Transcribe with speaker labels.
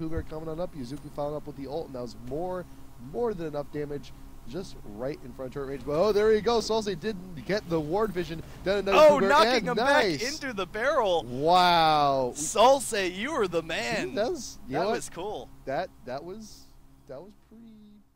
Speaker 1: Cougar coming on up. Yuzuki following up with the ult, and that was more than enough damage. Just right in front of turret range. But oh, there you go. Salce didn't get the ward vision.
Speaker 2: Knocking him back into the barrel.
Speaker 1: Wow.
Speaker 2: Salce, you were the man.
Speaker 1: That was
Speaker 2: cool.
Speaker 1: That was pretty